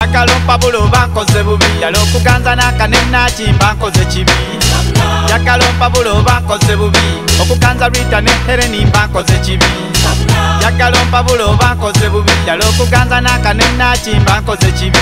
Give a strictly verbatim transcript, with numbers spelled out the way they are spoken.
yakalompa buloba nkoze bubi yala okuganza n'akanena kimba nkoze kibi yakalompa buloba nkoze bubi okuganza Rita ne Heleni mba nkoze kibi yakalompa buloba nkoze bubi yala okuganza n'akanena kimba nkoze kibi